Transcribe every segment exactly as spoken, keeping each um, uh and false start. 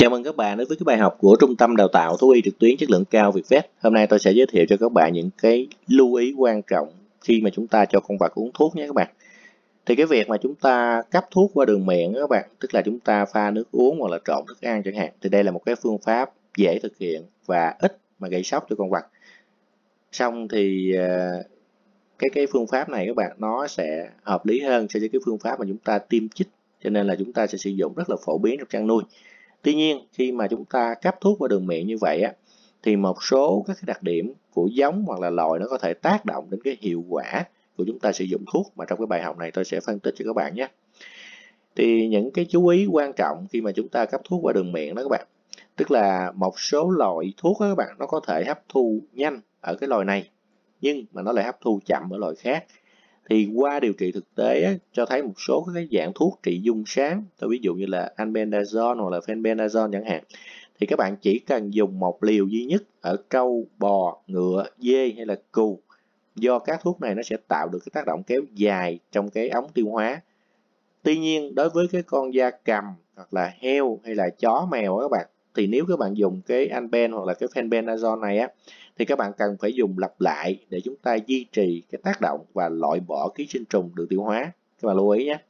Chào mừng các bạn đến với cái bài học của Trung tâm Đào tạo Thú y trực tuyến chất lượng cao Vietvet. Hôm nay tôi sẽ giới thiệu cho các bạn những cái lưu ý quan trọng khi mà chúng ta cho con vật uống thuốc nhé các bạn. Thì cái việc mà chúng ta cấp thuốc qua đường miệng đó các bạn, tức là chúng ta pha nước uống hoặc là trộn thức ăn chẳng hạn, thì đây là một cái phương pháp dễ thực hiện và ít mà gây sốc cho con vật. Xong thì cái cái phương pháp này các bạn nó sẽ hợp lý hơn so với cái phương pháp mà chúng ta tiêm chích, cho nên là chúng ta sẽ sử dụng rất là phổ biến trong chăn nuôi. Tuy nhiên khi mà chúng ta cấp thuốc qua đường miệng như vậy á, thì một số các cái đặc điểm của giống hoặc là loại nó có thể tác động đến cái hiệu quả của chúng ta sử dụng thuốc, mà trong cái bài học này tôi sẽ phân tích cho các bạn nhé. Thì những cái chú ý quan trọng khi mà chúng ta cấp thuốc qua đường miệng đó các bạn, tức là một số loại thuốc đó các bạn nó có thể hấp thu nhanh ở cái loại này nhưng mà nó lại hấp thu chậm ở loại khác. Thì qua điều trị thực tế á, cho thấy một số các cái dạng thuốc trị dung sáng, tôi ví dụ như là albendazole hoặc là fenbendazole chẳng hạn, thì các bạn chỉ cần dùng một liều duy nhất ở trâu, bò, ngựa, dê hay là cừu, do các thuốc này nó sẽ tạo được cái tác động kéo dài trong cái ống tiêu hóa. Tuy nhiên đối với cái con gia cầm hoặc là heo hay là chó mèo các bạn, thì nếu các bạn dùng cái alben hoặc là cái fenbendazole này á, thì các bạn cần phải dùng lặp lại để chúng ta duy trì cái tác động và loại bỏ ký sinh trùng đường tiêu hóa. Các bạn lưu ý nhé.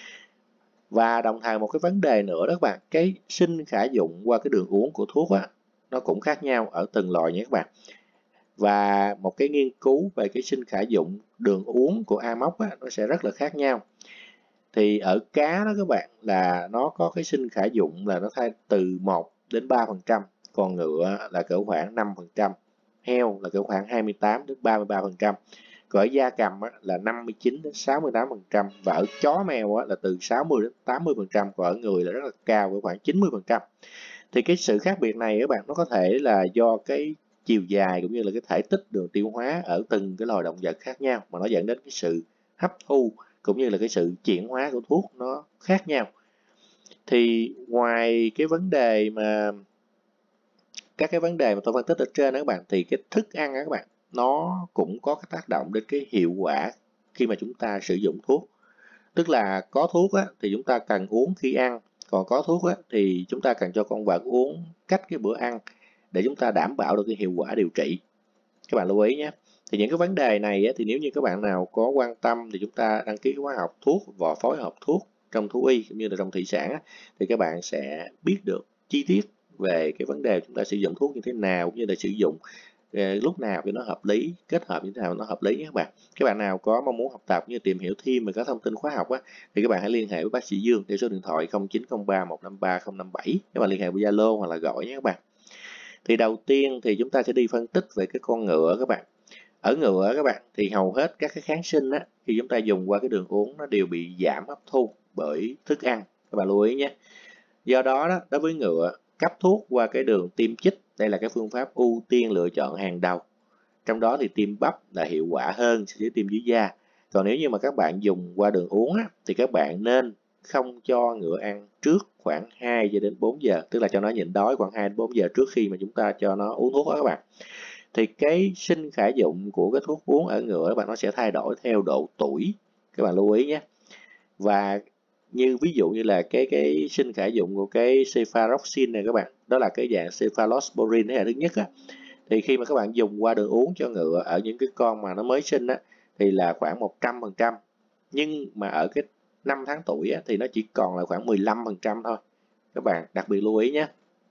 Và đồng thời một cái vấn đề nữa đó các bạn, cái sinh khả dụng qua cái đường uống của thuốc á, nó cũng khác nhau ở từng loại nhé các bạn. Và một cái nghiên cứu về cái sinh khả dụng đường uống của Amox á, nó sẽ rất là khác nhau. Thì ở cá đó các bạn là nó có cái sinh khả dụng là nó thay từ một đến ba phần trăm, còn ngựa là cỡ khoảng năm phần trăm, heo là cỡ khoảng hai mươi tám đến ba mươi ba phần trăm, còn ở gia cầm á, là năm mươi chín đến sáu mươi tám phần trăm, và ở chó mèo á, là từ sáu mươi đến tám mươi phần trăm, còn ở người là rất là cao với khoảng chín mươi phần trăm. Thì cái sự khác biệt này các bạn nó có thể là do cái chiều dài cũng như là cái thể tích đường tiêu hóa ở từng cái loài động vật khác nhau mà nó dẫn đến cái sự hấp thu cũng như là cái sự chuyển hóa của thuốc nó khác nhau. Thì ngoài cái vấn đề mà các cái vấn đề mà tôi phân tích ở trên đó các bạn, thì cái thức ăn đó các bạn nó cũng có cái tác động đến cái hiệu quả khi mà chúng ta sử dụng thuốc. Tức là có thuốc á, thì chúng ta cần uống khi ăn, còn có thuốc á, thì chúng ta cần cho con vật uống cách cái bữa ăn để chúng ta đảm bảo được cái hiệu quả điều trị. Các bạn lưu ý nhé. Thì những cái vấn đề này á, thì nếu như các bạn nào có quan tâm thì chúng ta đăng ký khóa học thuốc và phối hợp thuốc trong thú y cũng như là trong thủy sản á, thì các bạn sẽ biết được chi tiết về cái vấn đề chúng ta sử dụng thuốc như thế nào cũng như là sử dụng lúc nào cho nó hợp lý, kết hợp như thế nào nó hợp lý nhé các bạn. Các bạn nào có mong muốn học tập như tìm hiểu thêm về các thông tin khóa học á, thì các bạn hãy liên hệ với bác sĩ Dương theo số điện thoại không chín không ba một năm ba không năm bảy. Các bạn liên hệ với Zalo hoặc là gọi nhé các bạn. Thì đầu tiên thì chúng ta sẽ đi phân tích về cái con ngựa các bạn. Ở ngựa các bạn thì hầu hết các cái kháng sinh á, khi chúng ta dùng qua cái đường uống nó đều bị giảm hấp thu bởi thức ăn. Các bạn lưu ý nhé. Do đó, đó đối với ngựa, cấp thuốc qua cái đường tiêm chích, đây là cái phương pháp ưu tiên lựa chọn hàng đầu. Trong đó thì tiêm bắp là hiệu quả hơn so với tiêm dưới da. Còn nếu như mà các bạn dùng qua đường uống á, thì các bạn nên không cho ngựa ăn trước khoảng hai cho đến bốn giờ, tức là cho nó nhịn đói khoảng hai đến bốn giờ trước khi mà chúng ta cho nó uống thuốc đó các bạn. Thì cái sinh khả dụng của cái thuốc uống ở ngựa các bạn nó sẽ thay đổi theo độ tuổi. Các bạn lưu ý nhé. Và như ví dụ như là cái cái sinh khả dụng của cái cephalosporin này các bạn, đó là cái dạng cephalosporin thế hệ thứ nhất á, thì khi mà các bạn dùng qua đường uống cho ngựa ở những cái con mà nó mới sinh á, thì là khoảng một trăm phần trăm, nhưng mà ở cái năm tháng tuổi á, thì nó chỉ còn là khoảng mười lăm phần trăm thôi. Các bạn đặc biệt lưu ý nhé.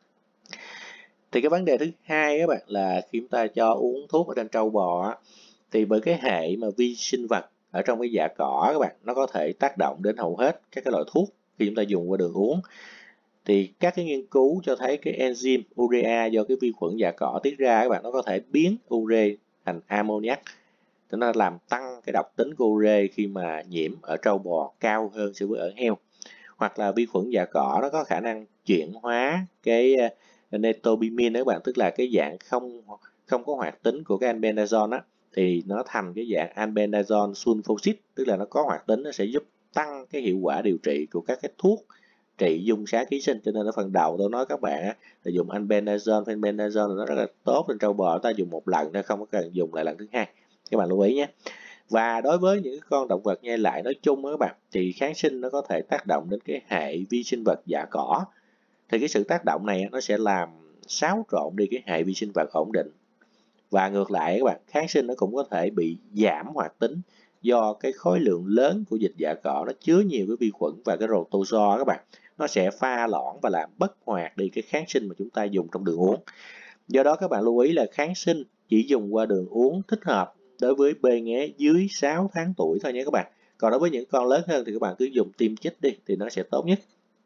Thì cái vấn đề thứ hai các bạn là khi chúng ta cho uống thuốc ở trên trâu bò á, thì bởi cái hệ mà vi sinh vật ở trong cái dạ cỏ các bạn, nó có thể tác động đến hầu hết các cái loại thuốc khi chúng ta dùng qua đường uống. Thì các cái nghiên cứu cho thấy cái enzyme urea do cái vi khuẩn dạ cỏ tiết ra các bạn, nó có thể biến ure thành ammoniac, cho nó làm tăng cái độc tính của ure khi mà nhiễm ở trâu bò cao hơn so với ở heo. Hoặc là vi khuẩn dạ cỏ nó có khả năng chuyển hóa cái netobimin đó các bạn, tức là cái dạng không không có hoạt tính của cái albendazole á, thì nó thành cái dạng albendazole sulfoxide, tức là nó có hoạt tính, nó sẽ giúp tăng cái hiệu quả điều trị của các cái thuốc trị dung sáng ký sinh. Cho nên ở phần đầu tôi nói các bạn á, là dùng albendazole, fenbendazole nó rất là tốt trên trâu bò, ta dùng một lần thôi, không có cần dùng lại lần thứ hai. Các bạn lưu ý nhé. Và đối với những con động vật nhai lại nói chung đó các bạn, thì kháng sinh nó có thể tác động đến cái hệ vi sinh vật dạ cỏ. thì cái sự tác động này nó sẽ làm xáo trộn đi cái hệ vi sinh vật ổn định. Và ngược lại các bạn, kháng sinh nó cũng có thể bị giảm hoạt tính do cái khối lượng lớn của dịch dạ cọ nó chứa nhiều cái vi khuẩn và cái protozoa các bạn. Nó sẽ pha loãng và làm bất hoạt đi cái kháng sinh mà chúng ta dùng trong đường uống. Do đó các bạn lưu ý là kháng sinh chỉ dùng qua đường uống thích hợp đối với bê nghé dưới sáu tháng tuổi thôi nhé các bạn. Còn đối với những con lớn hơn thì các bạn cứ dùng tiêm chích đi thì nó sẽ tốt nhất.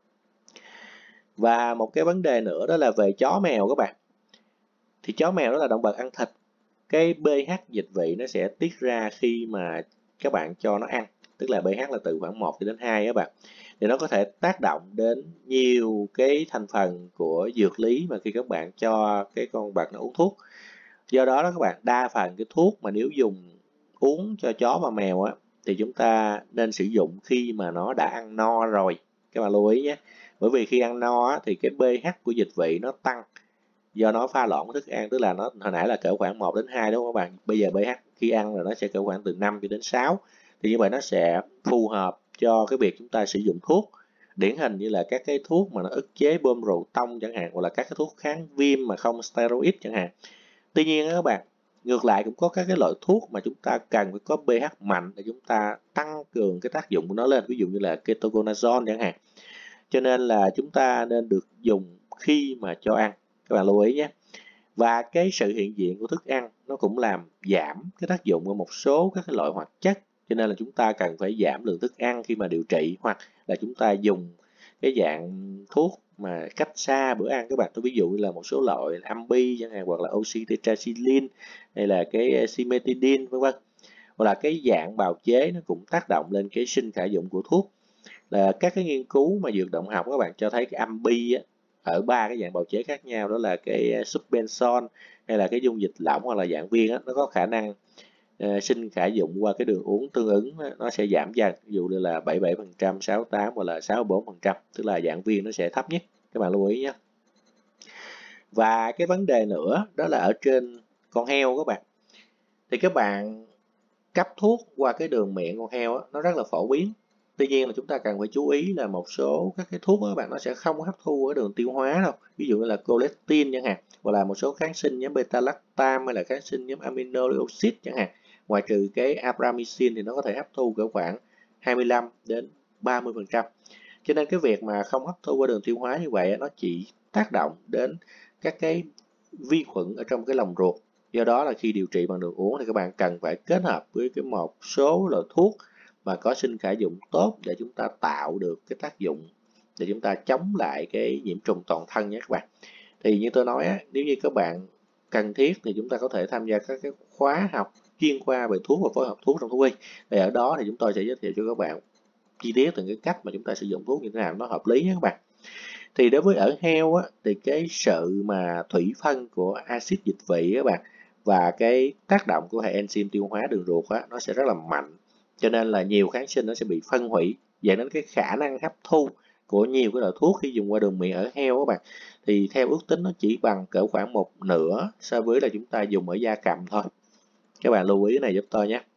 Và một cái vấn đề nữa đó là về chó mèo các bạn. Thì chó mèo đó là động vật ăn thịt. Cái pH dịch vị nó sẽ tiết ra khi mà các bạn cho nó ăn. Tức là pH là từ khoảng một cho đến hai các bạn. Thì nó có thể tác động đến nhiều cái thành phần của dược lý mà khi các bạn cho cái con vật nó uống thuốc. Do đó đó các bạn, đa phần cái thuốc mà nếu dùng uống cho chó và mèo á thì chúng ta nên sử dụng khi mà nó đã ăn no rồi. Các bạn lưu ý nhé. Bởi vì khi ăn no á, thì cái pH của dịch vị nó tăng do nó pha loãng thức ăn, tức là nó hồi nãy là cỡ khoảng một đến hai đúng không các bạn? Bây giờ pH khi ăn rồi nó sẽ cỡ khoảng từ năm cho đến sáu. Thì như vậy nó sẽ phù hợp cho cái việc chúng ta sử dụng thuốc. Điển hình như là các cái thuốc mà nó ức chế bơm rượu tông chẳng hạn, hoặc là các cái thuốc kháng viêm mà không steroid chẳng hạn. Tuy nhiên các bạn, ngược lại cũng có các cái loại thuốc mà chúng ta cần phải có pH mạnh để chúng ta tăng cường cái tác dụng của nó lên, ví dụ như là ketoconazole chẳng hạn. Cho nên là chúng ta nên được dùng khi mà cho ăn, các bạn lưu ý nhé. Và cái sự hiện diện của thức ăn nó cũng làm giảm cái tác dụng của một số các cái loại hoạt chất, cho nên là chúng ta cần phải giảm lượng thức ăn khi mà điều trị, hoặc là chúng ta dùng cái dạng thuốc mà cách xa bữa ăn các bạn. Tôi ví dụ như là một số loại ambi chẳng hạn, hoặc là oxytetracycline hay là cái cimetidine vân vân, hoặc là cái dạng bào chế nó cũng tác động lên cái sinh khả dụng của thuốc. Là các cái nghiên cứu mà dược động học các bạn cho thấy cái ambi á, ở ba cái dạng bào chế khác nhau, đó là cái suspension hay là cái dung dịch lỏng hoặc là dạng viên á, nó có khả năng uh, sinh khả dụng qua cái đường uống tương ứng á, nó sẽ giảm dần, ví dụ như là bảy mươi bảy phần trăm, sáu mươi tám hoặc là sáu mươi bốn phần trăm, tức là dạng viên nó sẽ thấp nhất, các bạn lưu ý nhé. Và cái vấn đề nữa đó là ở trên con heo các bạn, thì các bạn cấp thuốc qua cái đường miệng con heo á, nó rất là phổ biến. Tuy nhiên là chúng ta cần phải chú ý là một số các cái thuốc đó các bạn, nó sẽ không hấp thu ở đường tiêu hóa đâu. Ví dụ như là colectin chẳng hạn, hoặc là một số kháng sinh nhóm beta-lactam hay là kháng sinh nhóm amino-oxid chẳng hạn. Ngoài trừ cái abramycin thì nó có thể hấp thu cỡ khoảng hai mươi lăm đến ba mươi phần trăm. Cho nên cái việc mà không hấp thu qua đường tiêu hóa như vậy nó chỉ tác động đến các cái vi khuẩn ở trong cái lòng ruột. Do đó là khi điều trị bằng đường uống thì các bạn cần phải kết hợp với cái một số loại thuốc mà có sinh khả dụng tốt để chúng ta tạo được cái tác dụng để chúng ta chống lại cái nhiễm trùng toàn thân nhé các bạn. Thì như tôi nói á, nếu như các bạn cần thiết thì chúng ta có thể tham gia các cái khóa học chuyên khoa về thuốc và phối hợp thuốc trong thú y. Thì ở đó thì chúng tôi sẽ giới thiệu cho các bạn chi tiết từng cái cách mà chúng ta sử dụng thuốc như thế nào nó hợp lý nhé các bạn. Thì đối với ở heo á, thì cái sự mà thủy phân của axit dịch vị các bạn và cái tác động của hệ enzyme tiêu hóa đường ruột á, nó sẽ rất là mạnh. Cho nên là nhiều kháng sinh nó sẽ bị phân hủy, dẫn đến cái khả năng hấp thu của nhiều cái loại thuốc khi dùng qua đường miệng ở heo các bạn. Thì theo ước tính nó chỉ bằng cỡ khoảng một nửa so với là chúng ta dùng ở gia cầm thôi. Các bạn lưu ý cái này giúp tôi nhé.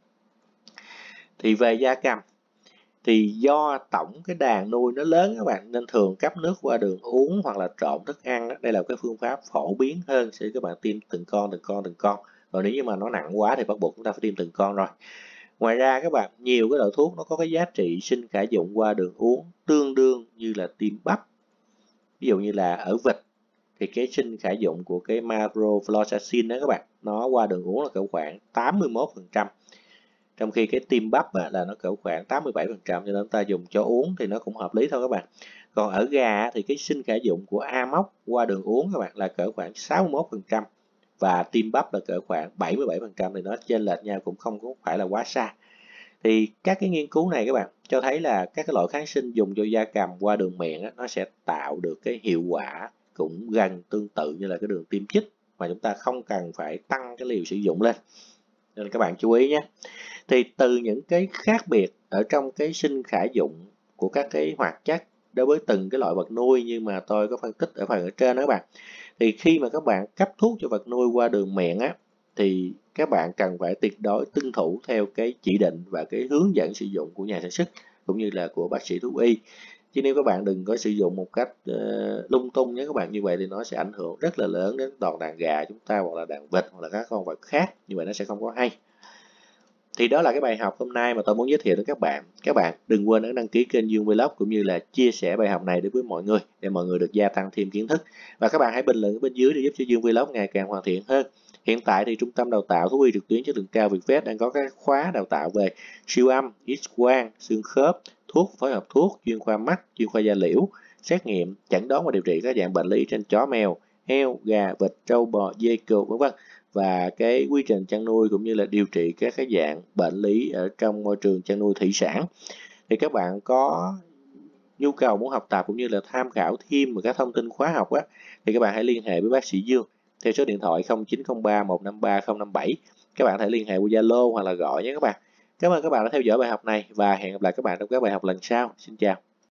Thì về gia cầm, thì do tổng cái đàn nuôi nó lớn các bạn, nên thường cấp nước qua đường uống hoặc là trộn thức ăn đó. Đây là cái phương pháp phổ biến hơn, sẽ các bạn tiêm từng con từng con từng con. Còn nếu như mà nó nặng quá thì bắt buộc chúng ta phải tiêm từng con rồi. Ngoài ra các bạn, nhiều cái loại thuốc nó có cái giá trị sinh khả dụng qua đường uống tương đương như là tiêm bắp. Ví dụ như là ở vịt thì cái sinh khả dụng của cái macrofloxacin đó các bạn, nó qua đường uống là cỡ khoảng tám mươi mốt phần trăm. Trong khi cái tiêm bắp là nó cỡ khoảng tám mươi bảy phần trăm, cho nên chúng ta dùng cho uống thì nó cũng hợp lý thôi các bạn. Còn ở gà thì cái sinh khả dụng của amox qua đường uống các bạn là cỡ khoảng sáu mươi mốt phần trăm và tiêm bắp là cỡ khoảng bảy mươi bảy phần trăm, thì nó chênh lệch nhau cũng không có phải là quá xa. Thì các cái nghiên cứu này các bạn cho thấy là các cái loại kháng sinh dùng cho gia cầm qua đường miệng á, nó sẽ tạo được cái hiệu quả cũng gần tương tự như là cái đường tiêm chích, mà chúng ta không cần phải tăng cái liều sử dụng lên. Nên các bạn chú ý nhé. Thì từ những cái khác biệt ở trong cái sinh khả dụng của các cái hoạt chất đối với từng cái loại vật nuôi như mà tôi có phân tích ở phần ở trên đó các bạn, thì khi mà các bạn cấp thuốc cho vật nuôi qua đường miệng á, thì các bạn cần phải tuyệt đối tuân thủ theo cái chỉ định và cái hướng dẫn sử dụng của nhà sản xuất cũng như là của bác sĩ thú y. Chứ nếu các bạn đừng có sử dụng một cách uh, lung tung nhé các bạn, như vậy thì nó sẽ ảnh hưởng rất là lớn đến toàn đàn gà chúng ta hoặc là đàn vịt hoặc là các con vật khác, như vậy nó sẽ không có hay. Thì đó là cái bài học hôm nay mà tôi muốn giới thiệu đến các bạn. Các bạn đừng quên ấn đăng ký kênh Dương Vlog cũng như là chia sẻ bài học này đến với mọi người để mọi người được gia tăng thêm kiến thức. Và các bạn hãy bình luận ở bên dưới để giúp cho Dương Vlog ngày càng hoàn thiện hơn. Hiện tại thì Trung tâm Đào tạo Thú y trực tuyến chất lượng cao Vietvet đang có các khóa đào tạo về siêu âm, X-quang, xương khớp, thuốc, phối hợp thuốc, chuyên khoa mắt, chuyên khoa da liễu, xét nghiệm, chẩn đoán và điều trị các dạng bệnh lý trên chó mèo, heo, gà, vịt, trâu, bò, dê, cừu, vân vân, và cái quy trình chăn nuôi cũng như là điều trị các cái dạng bệnh lý ở trong môi trường chăn nuôi thủy sản. Thì các bạn có nhu cầu muốn học tập cũng như là tham khảo thêm về các thông tin khóa học á, thì các bạn hãy liên hệ với bác sĩ Dương theo số điện thoại không chín không ba một năm ba không năm bảy. Các bạn có thể liên hệ qua Zalo hoặc là gọi nhé các bạn. Cảm ơn các bạn đã theo dõi bài học này và hẹn gặp lại các bạn trong các bài học lần sau. Xin chào.